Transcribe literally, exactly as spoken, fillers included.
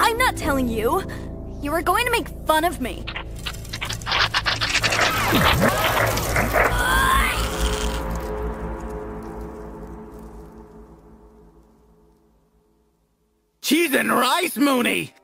I'm not telling you. You were going to make fun of me. Cheese and rice, Moony!